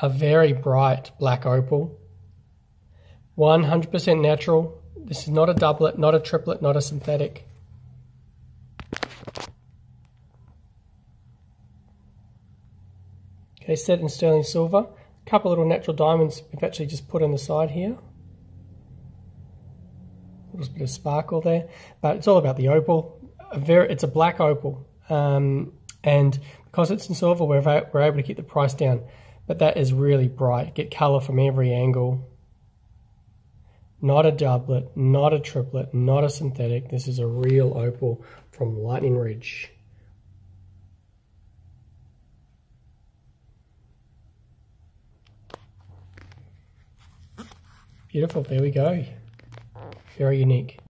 a very bright black opal. 100% natural. This is not a doublet, not a triplet, not a synthetic. Okay, set in sterling silver. A couple little natural diamonds we've actually just put on the side here. A little bit of sparkle there, but it's all about the opal. It's a black opal, and because it's in silver, we're able to keep the price down. But that is really bright. Get colour from every angle. Not a doublet, not a triplet, not a synthetic. This is a real opal from Lightning Ridge. Beautiful, there we go. Very unique.